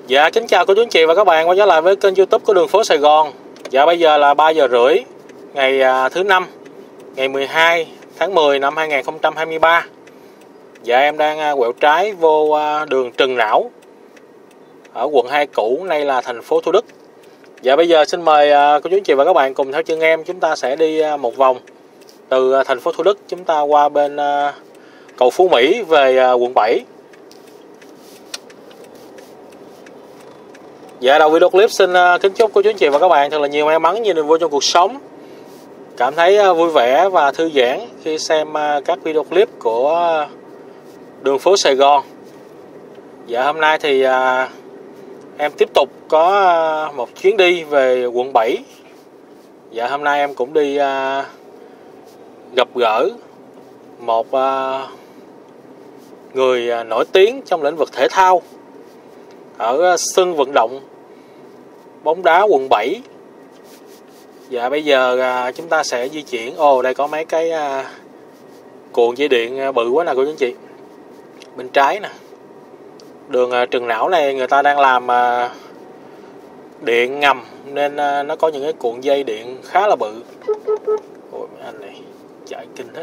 Dạ kính chào cô chú anh chị và các bạn quay trở lại với kênh YouTube của Đường Phố Sài Gòn. Dạ bây giờ là 3 giờ rưỡi ngày thứ năm, ngày 12 tháng 10 năm 2023. Dạ em đang quẹo trái vô đường Trần Não ở quận 2 cũ, nay là thành phố Thủ Đức. Dạ bây giờ xin mời cô chú anh chị và các bạn cùng theo chân em, chúng ta sẽ đi một vòng từ thành phố Thủ Đức, chúng ta qua bên cầu Phú Mỹ về quận 7. Dạ đầu video clip xin kính chúc cô chú anh chị và các bạn thật là nhiều may mắn, nhiều niềm vui trong cuộc sống, cảm thấy vui vẻ và thư giãn khi xem các video clip của Đường Phố Sài Gòn. Dạ hôm nay thì em tiếp tục có một chuyến đi về quận 7. Dạ hôm nay em cũng đi gặp gỡ một người nổi tiếng trong lĩnh vực thể thao ở sân vận động bóng đá quận 7. Dạ bây giờ chúng ta sẽ di chuyển. Đây có mấy cái cuộn dây điện bự quá nè cô chú anh chị. Bên trái nè, đường Trần Não này người ta đang làm điện ngầm nên nó có những cái cuộn dây điện khá là bự. Ôi mấy anh này chạy kinh thế.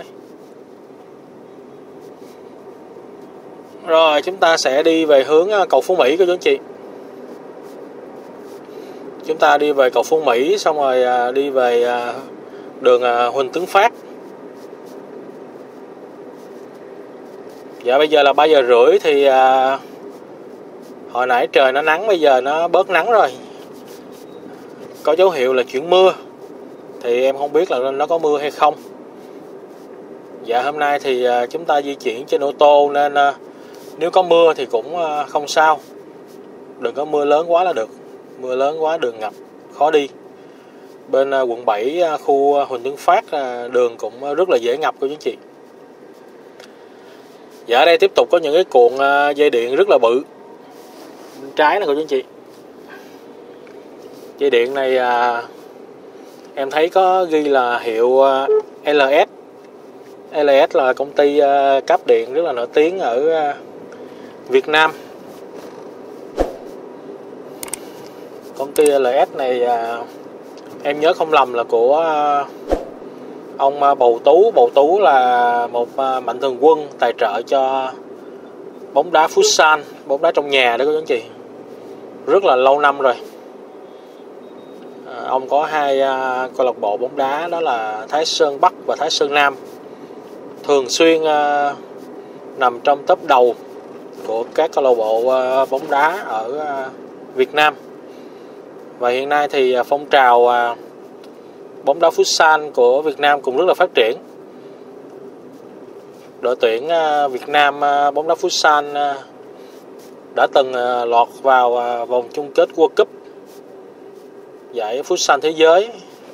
Rồi chúng ta sẽ đi về hướng cầu Phú Mỹ cô chú anh chị. Chúng ta đi về cầu Phú Mỹ xong rồi đi về đường Huỳnh Tấn Phát. Dạ bây giờ là 3 giờ rưỡi thì hồi nãy trời nó nắng, bây giờ nó bớt nắng rồi. Có dấu hiệu là chuyển mưa. Thì em không biết là nó có mưa hay không. Dạ hôm nay thì chúng ta di chuyển trên ô tô nên nếu có mưa thì cũng không sao. Đừng có mưa lớn quá là được. Mưa lớn quá đường ngập, khó đi. Bên quận 7, khu Huỳnh Tấn Phát, đường cũng rất là dễ ngập cô chú anh chị. Dạ ở đây tiếp tục có những cái cuộn dây điện rất là bự. Bên trái nè cô chú anh chị. Dây điện này em thấy có ghi là hiệu LS. LS là công ty cáp điện rất là nổi tiếng ở Việt Nam. Công ty LS này em nhớ không lầm là của ông Bầu Tú. Bầu Tú là một mạnh thường quân tài trợ cho bóng đá futsal, bóng đá trong nhà đó các anh chị. Rất là lâu năm rồi. Ông có hai câu lạc bộ bóng đá, đó là Thái Sơn Bắc và Thái Sơn Nam, thường xuyên nằm trong top đầu của các câu lạc bộ bóng đá ở Việt Nam. Và hiện nay thì phong trào bóng đá futsal của Việt Nam cũng rất là phát triển. Đội tuyển Việt Nam bóng đá futsal đã từng lọt vào vòng chung kết World Cup, giải futsal thế giới,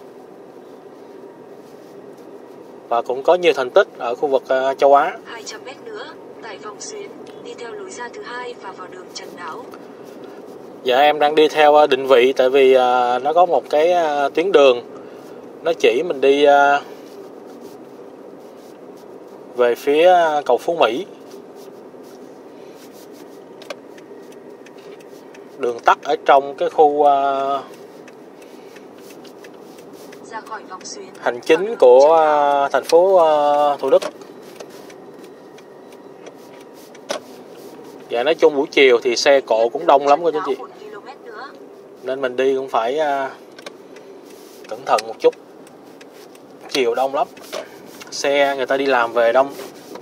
và cũng có nhiều thành tích ở khu vực châu Á. 200m nữa, tại vòng xuyến, đi theo lối ra thứ hai và vào đường Trần Não. Dạ em đang đi theo định vị, tại vì nó có một cái tuyến đường nó chỉ mình đi về phía cầu Phú Mỹ. Đường tắt ở trong cái khu ra khỏi vòng xuyến, hành chính của thành phố Thủ Đức. Dạ nói chung buổi chiều thì xe cộ cũng đông lắm cô chú chị, nên mình đi cũng phải cẩn thận một chút. Chiều đông lắm, xe người ta đi làm về đông.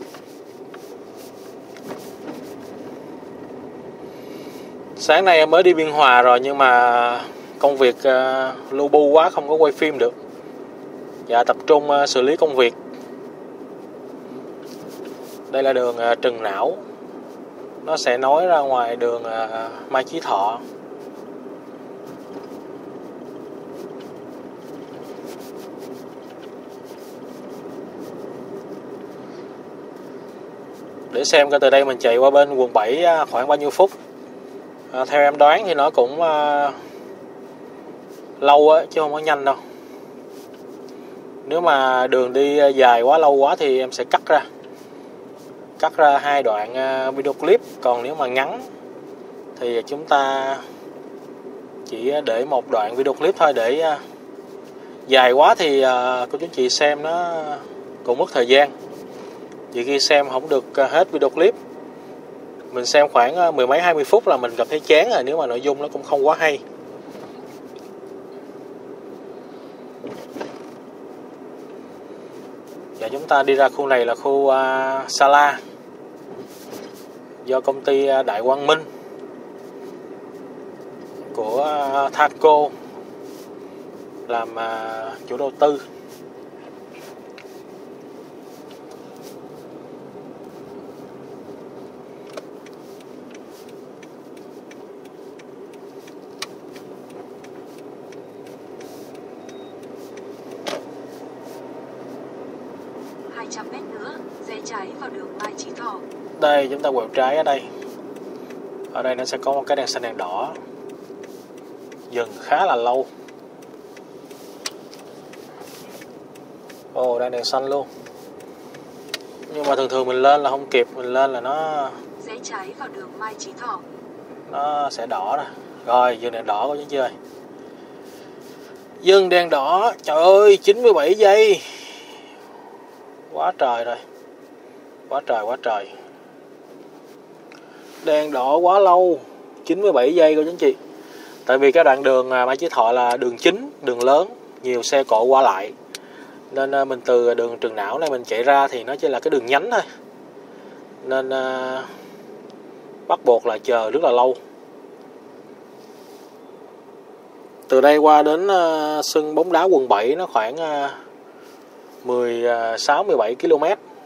Sáng nay em mới đi Biên Hòa rồi, nhưng mà công việc lu bu quá không có quay phim được. Dạ tập trung xử lý công việc. Đây là đường Trần Não, nó sẽ nối ra ngoài đường Mai Chí Thọ. Để xem coi từ đây mình chạy qua bên quận 7 khoảng bao nhiêu phút. Theo em đoán thì nó cũng lâu á, chứ không có nhanh đâu. Nếu mà đường đi dài quá, lâu quá thì em sẽ cắt ra hai đoạn video clip. Còn nếu mà ngắn thì chúng ta chỉ để một đoạn video clip thôi, để dài quá thì cô chú anh chị xem nó cũng mất thời gian. Vì khi xem không được hết video clip, mình xem khoảng mười mấy 20 phút là mình cảm thấy chán rồi, nếu mà nội dung nó cũng không quá hay. Và chúng ta đi ra khu này là khu Sala, do công ty Đại Quang Minh của Thaco làm chủ đầu tư. Mét nữa, rẽ trái vào đường Mai Chí Thọ. Đây, chúng ta quẹo trái ở đây. Ở đây nó sẽ có một cái đèn xanh đèn đỏ. Dừng khá là lâu. Ồ, đang đèn xanh luôn. Nhưng mà thường thường mình lên là không kịp, mình lên là nó rẽ trái vào đường Mai Chí Thọ. Nó sẽ đỏ nè. Rồi, dừng đèn đỏ của chúng chơi. Dừng đèn đỏ, trời ơi, 97 giây. Quá trời rồi. Quá trời. Đèn đỏ quá lâu, 97 giây cô chú anh chị. Tại vì cái đoạn đường Mai Chí Thọ là đường chính, đường lớn, nhiều xe cộ qua lại. Nên mình từ đường Trường Não này mình chạy ra thì nó chỉ là cái đường nhánh thôi. Nên bắt buộc là chờ rất là lâu. Từ đây qua đến sân bóng đá quận 7 nó khoảng 16-17 km.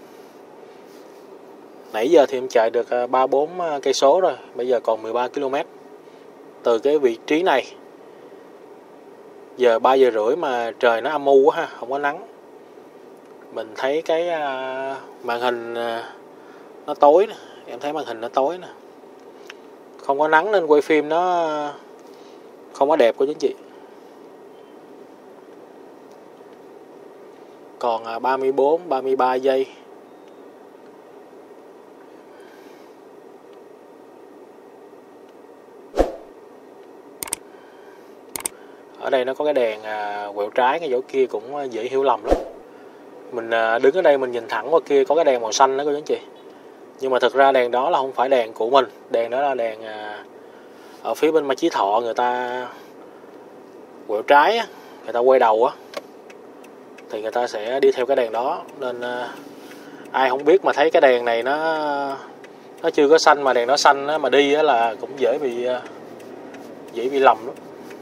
Nãy giờ thì em chạy được 3-4 cây số rồi, bây giờ còn 13 km. Từ cái vị trí này. Giờ 3 giờ rưỡi mà trời nó âm u quá ha, không có nắng. Mình thấy cái màn hình nó tối nè, em thấy màn hình nó tối nè. Không có nắng nên quay phim nó không có đẹp của chính chị. Còn 34-33 giây. Ở đây nó có cái đèn quẹo trái, cái chỗ kia cũng dễ hiểu lầm lắm. Mình đứng ở đây mình nhìn thẳng qua kia có cái đèn màu xanh đó cô chú anh chị. Nhưng mà thực ra đèn đó là không phải đèn của mình. Đèn đó là đèn ở phía bên Mai Chí Thọ người ta quẹo trái á, người ta quay đầu á, thì người ta sẽ đi theo cái đèn đó. Nên ai không biết mà thấy cái đèn này nó chưa có xanh mà đèn nó xanh á, mà đi á là cũng dễ bị lầm lắm.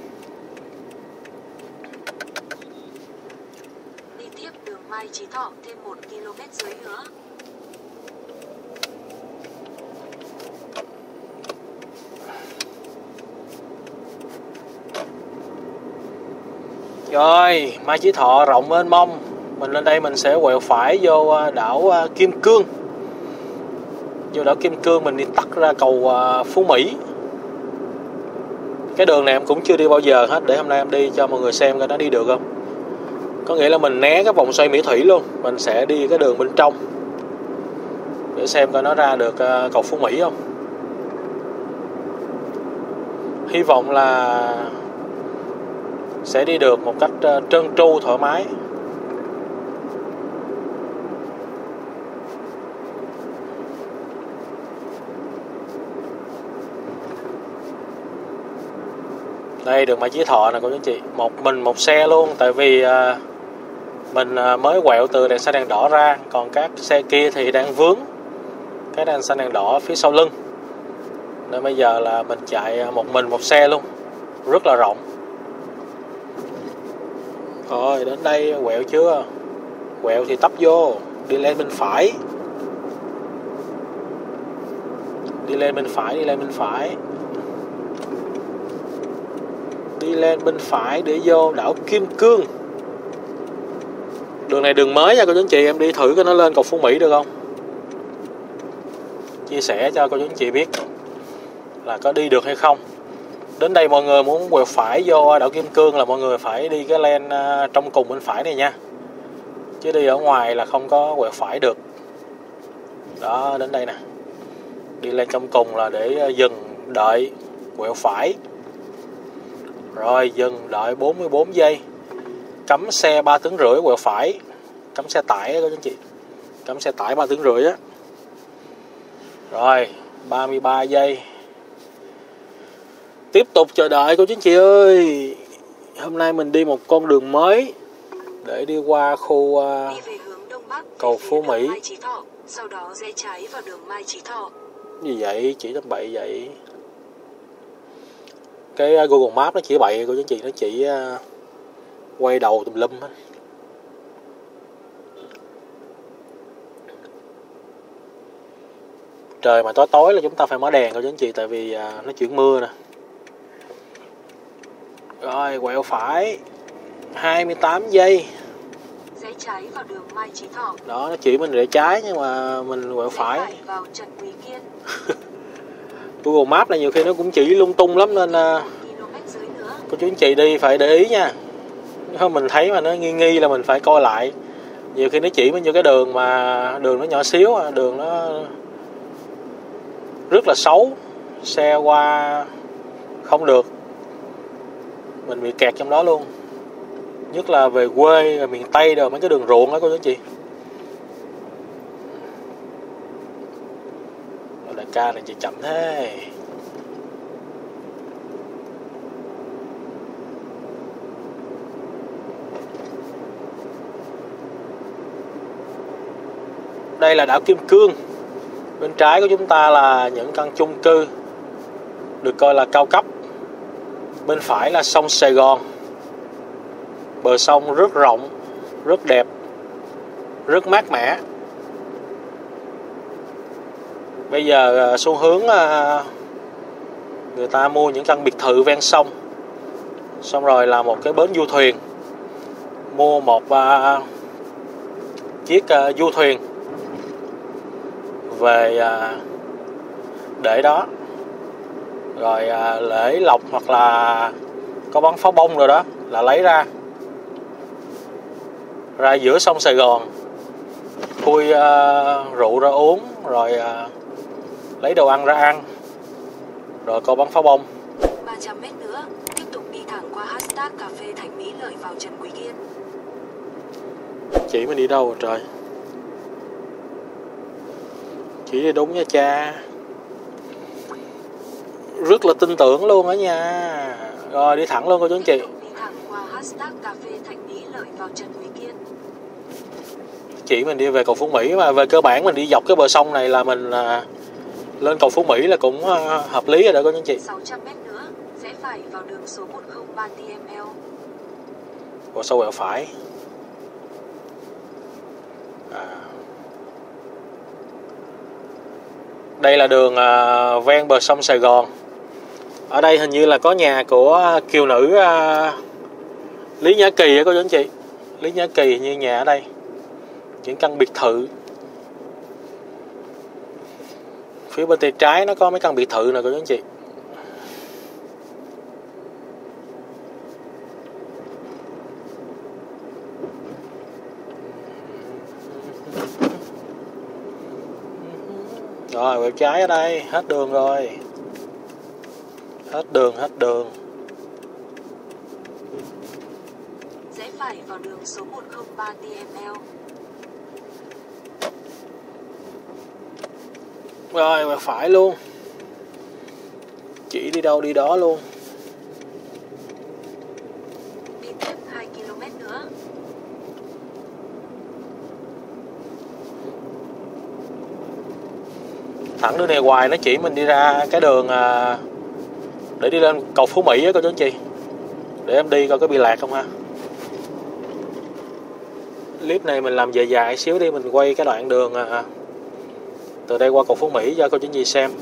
Đi tiếp đường Mai Chí Thọ thêm 1 km dưới nữa. Rồi, Mai Chí Thọ rộng mênh mông. Mình lên đây mình sẽ quẹo phải vô đảo Kim Cương. Vô đảo Kim Cương mình đi tắt ra cầu Phú Mỹ. Cái đường này em cũng chưa đi bao giờ hết. Để hôm nay em đi cho mọi người xem coi nó đi được không. Có nghĩa là mình né cái vòng xoay Mỹ Thủy luôn. Mình sẽ đi cái đường bên trong để xem coi nó ra được cầu Phú Mỹ không. Hy vọng là sẽ đi được một cách trơn tru thoải mái. Đây đường Mai Chí Thọ nè cô chú chị. Một xe luôn. Tại vì mình mới quẹo từ đèn xanh đèn đỏ ra. Còn các xe kia thì đang vướng cái đèn xanh đèn đỏ phía sau lưng. Nên bây giờ là mình chạy một xe luôn. Rất là rộng. Rồi đến đây quẹo chưa? Quẹo thì tấp vô. Đi lên bên phải. Đi lên bên phải. Đi lên bên phải để vô đảo Kim Cương. Đường này đường mới nha cô chú anh chị. Em đi thử coi nó lên cầu Phú Mỹ được không. Chia sẻ cho cô chú anh chị biết là có đi được hay không. Đến đây mọi người muốn quẹo phải vô đảo Kim Cương là mọi người phải đi cái lane trong cùng bên phải này nha. Chứ đi ở ngoài là không có quẹo phải được. Đó, đến đây nè. Đi lên trong cùng là để dừng đợi, quẹo phải. Rồi dừng, đợi 44 giây. Cấm xe 3,5 tấn quẹo phải. Cấm xe tải đó các anh chị. Cấm xe tải 3,5 tấn á. Rồi 33 giây. Tiếp tục chờ đợi cô chú anh chị ơi. Hôm nay mình đi một con đường mới để đi qua khu đi về hướng Đông Bắc, cầu Phú Mỹ. Mai Chí Thọ, sau đó rẽ trái vào đường Mai Chí Thọ. Gì vậy? Chỉ tầm bậy vậy. Cái Google Maps nó chỉ bậy cô chú anh chị, nó chỉ quay đầu tùm lum hết. Trời mà tối tối là chúng ta phải mở đèn cô chú anh chị, tại vì nó chuyển mưa nè. Rồi quẹo phải 28 giây. Rẽ trái vào đường Mai Chí Thọ. Đó, nó chỉ mình rẽ trái nhưng mà mình quẹo phải. Rẽ phải vào Trần Quý Kiên. Google Maps này nhiều khi nó cũng chỉ lung tung lắm, nên cô chú anh chị đi phải để ý nha. Mình thấy mà nó nghi nghi là mình phải coi lại. Nhiều khi nó chỉ mình vô cái đường mà đường nó nhỏ xíu, đường nó rất là xấu, xe qua không được, mình bị kẹt trong đó luôn. Nhất là về quê, ở miền Tây rồi mấy cái đường ruộng đó cô chú anh chị. Đại ca này chị chậm thế. Đây là đảo Kim Cương. Bên trái của chúng ta là những căn chung cư được coi là cao cấp. Bên phải là sông Sài Gòn. Bờ sông rất rộng, rất đẹp, rất mát mẻ. Bây giờ xu hướng người ta mua những căn biệt thự ven sông, xong rồi là một cái bến du thuyền, mua một chiếc du thuyền về để đó, rồi lễ lộc hoặc là có bắn pháo bông rồi đó là lấy ra giữa sông Sài Gòn, khui rượu ra uống, rồi lấy đồ ăn ra ăn, rồi có bắn pháo bông. 300 mét nữa, tiếp tục đi thẳng qua hashtag cà phê Thành Mỹ Lợi vào Trần Quý Kiên. Chị mình đi đâu rồi trời? Chị đi đúng nha cha. Rất là tin tưởng luôn đó nha. Rồi đi thẳng luôn cô chú anh chị. Đi thẳng qua hashtag cà phê Thành Mỹ Lợi vào Trần Quý Kiên. Chị mình đi về cầu Phú Mỹ, mà về cơ bản mình đi dọc cái bờ sông này là mình lên cầu Phú Mỹ là cũng hợp lý rồi đó cô chú anh chị. 600 mét nữa, rẽ phải vào đường số 103 TML. Qua sau quẹo phải. Đây là đường ven bờ sông Sài Gòn. Ở đây hình như là có nhà của kiều nữ Lý Nhã Kỳ á cô chú anh chị. Lý Nhã Kỳ như nhà ở đây. Những căn biệt thự. Phía bên tay trái nó có mấy căn biệt thự nè cô chú anh chị. Rồi quẹo trái ở đây, hết đường rồi. Hết đường. Rẽ phải vào đường số 103 TML. Rồi quẹo phải luôn. Chỉ đi đâu đi đó luôn. Đi tiếp 2 km nữa. Thẳng đường này hoài nó chỉ mình đi ra cái đường để đi lên cầu Phú Mỹ á cô chú anh chị. Để em đi coi có bị lạc không ha. Clip này mình làm dài xíu đi, mình quay cái đoạn đường từ đây qua cầu Phú Mỹ cho cô chú anh chị xem.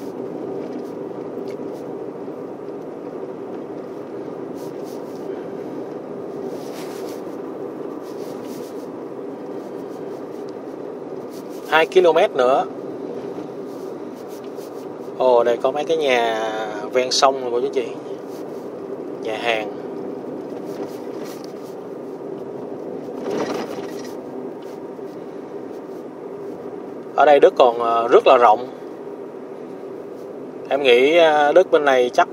Hai km nữa. Ồ, đây có mấy cái nhà ven sông rồi cô chú chị. Nhà hàng. Ở đây đất còn rất là rộng. Em nghĩ đất bên này chắc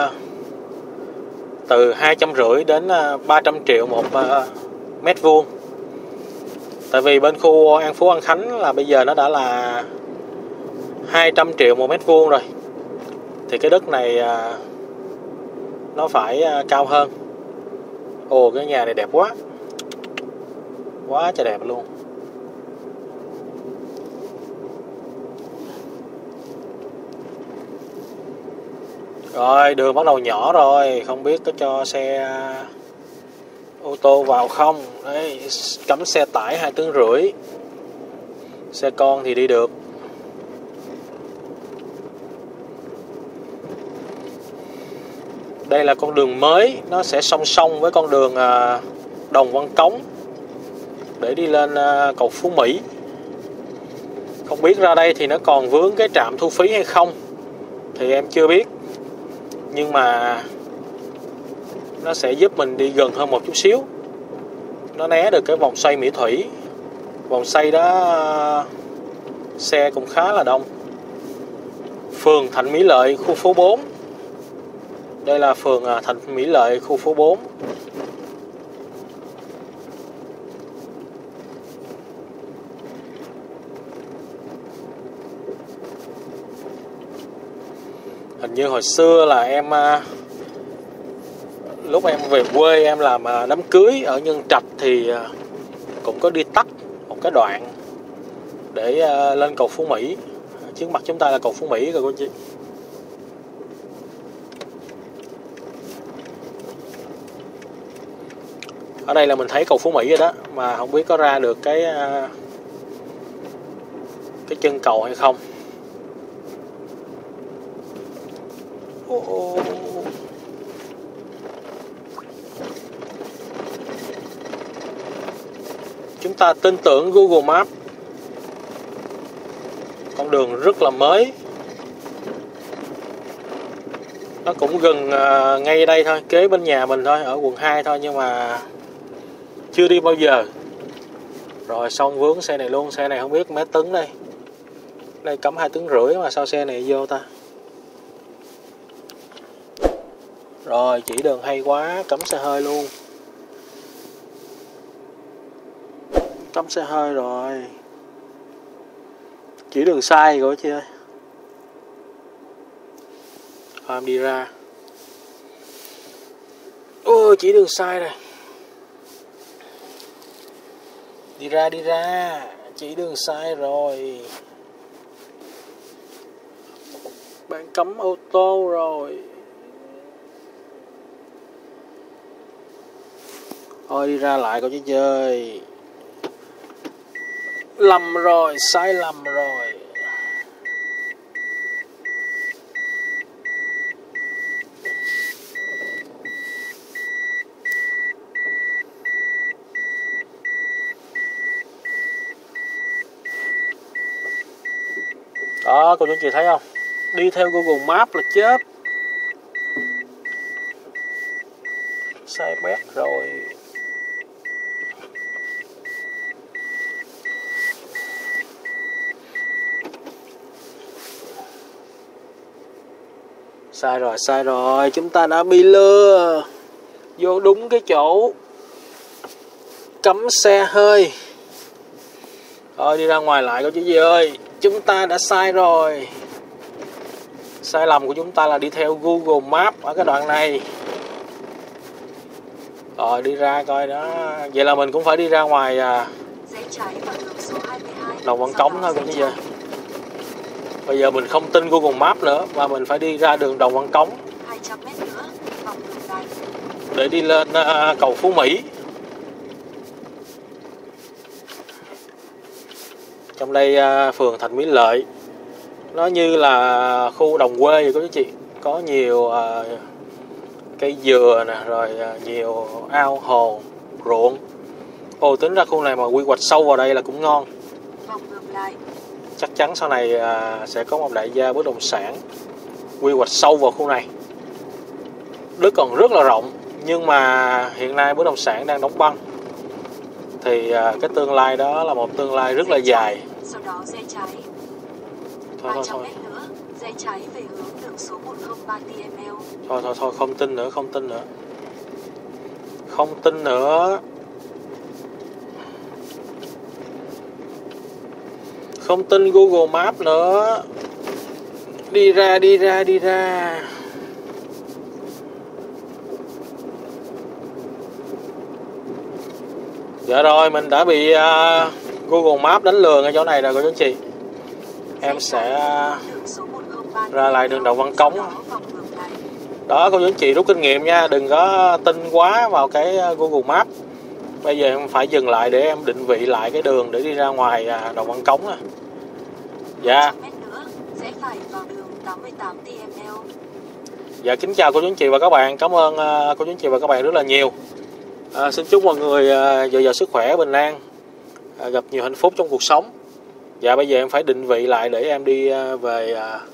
từ 250 đến 300 triệu một mét vuông. Tại vì bên khu An Phú An Khánh là bây giờ nó đã là 200 triệu một mét vuông rồi. Thì cái đất này nó phải cao hơn. Ồ, cái nhà này đẹp quá. Quá trời đẹp luôn. Rồi, đường bắt đầu nhỏ rồi. Không biết có cho xe ô tô vào không. Đấy, cấm xe tải 2,5 tấn. Xe con thì đi được. Đây là con đường mới, nó sẽ song song với con đường Đồng Văn Cống để đi lên cầu Phú Mỹ. Không biết ra đây thì nó còn vướng cái trạm thu phí hay không thì em chưa biết. Nhưng mà nó sẽ giúp mình đi gần hơn một chút xíu. Nó né được cái vòng xoay Mỹ Thủy. Vòng xoay đó xe cũng khá là đông. Phường Thạnh Mỹ Lợi, khu phố 4. Đây là phường Thạnh Mỹ Lợi, khu phố 4. Hình như hồi xưa là em lúc em về quê em làm đám cưới ở Nhân Trạch thì cũng có đi tắt một cái đoạn để lên cầu Phú Mỹ. Trước mặt chúng ta là cầu Phú Mỹ rồi cô chị. Ở đây là mình thấy cầu Phú Mỹ rồi đó, mà không biết có ra được cái chân cầu hay không. Chúng ta tin tưởng Google Maps. Con đường rất là mới. Nó cũng gần ngay đây thôi, kế bên nhà mình thôi, ở quận 2 thôi, nhưng mà chưa đi bao giờ. Rồi xong vướng xe này luôn. Xe này không biết mấy tấn đây. Đây cấm 2,5 tấn mà sao xe này vô ta. Rồi chỉ đường hay quá. Cấm xe hơi luôn. Cấm xe hơi rồi. Chỉ đường sai rồi chị ơi. Em đi ra. Ôi chỉ đường sai này. Đi ra. Chỉ đường sai rồi. Bạn cấm ô tô rồi. Thôi đi ra lại coi chứ chơi. Lầm rồi, sai lầm rồi. Đó, cô chú chị thấy không? Đi theo Google Maps là chết. Sai mét rồi. Sai rồi. Chúng ta đã bị lừa. Vô đúng cái chỗ cấm xe hơi. Thôi đi ra ngoài lại cô chú gì ơi. Chúng ta đã sai rồi. Sai lầm của chúng ta là đi theo Google Maps ở cái đoạn này. Rồi đi ra coi đó. Vậy là mình cũng phải đi ra ngoài Đồng Văn Cống thôi cô chú gì. Bây giờ mình không tin Google Maps nữa, mà mình phải đi ra đường Đồng Văn Cống 200 mét nữa, vòng ngược lại để đi lên cầu Phú Mỹ. Trong đây phường Thạnh Mỹ Lợi, nó như là khu đồng quê vậy cô chú chị. Có nhiều cây dừa nè, rồi nhiều ao hồ, ruộng. Ồ, tính ra khu này mà quy hoạch sâu vào đây là cũng ngon. vòng ngược lại. Chắc chắn sau này sẽ có một đại gia bất động sản quy hoạch sâu vào khu này. Đất còn rất là rộng, nhưng mà hiện nay bất động sản đang đóng băng. Thì cái tương lai đó là một tương lai rất là dài. Sau đó rẽ trái. Thôi. Mét nữa, rẽ trái về hướng đường số 103 TML. Thôi, không tin nữa. Không tin nữa. Không tin Google Maps nữa. Đi ra. Dạ rồi, mình đã bị Google Maps đánh lừa ngay chỗ này rồi cô chú anh chị. Em sẽ ra lại đường Đồng Văn Cống. Đó, cô chú anh chị rút kinh nghiệm nha, đừng có tin quá vào cái Google Maps. Bây giờ em phải dừng lại để em định vị lại cái đường để đi ra ngoài Đồng Văn Cống à. Dạ. Dạ, kính chào cô chú anh chị và các bạn. Cảm ơn cô chú anh chị và các bạn rất là nhiều. Xin chúc mọi người dồi dào sức khỏe, bình an, gặp nhiều hạnh phúc trong cuộc sống. Dạ, bây giờ em phải định vị lại để em đi về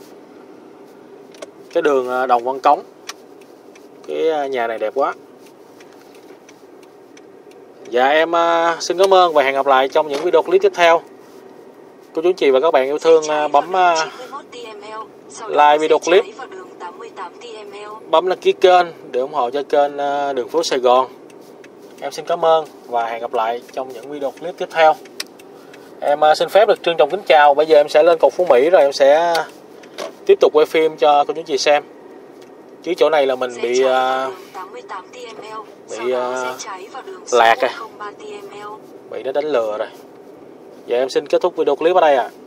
cái đường Đồng Văn Cống. Cái nhà này đẹp quá. Dạ, em xin cảm ơn và hẹn gặp lại trong những video clip tiếp theo. Cô chú anh chị và các bạn yêu thương bấm like video clip, bấm đăng ký kênh để ủng hộ cho kênh Đường Phố Sài Gòn. Em xin cảm ơn và hẹn gặp lại trong những video clip tiếp theo. Em xin phép được trân trọng kính chào. Bây giờ em sẽ lên cầu Phú Mỹ rồi em sẽ tiếp tục quay phim cho cô chú anh chị xem. Chứ chỗ này là mình bị lạc rồi, bị nó đánh lừa rồi. Giờ em xin kết thúc video clip ở đây ạ.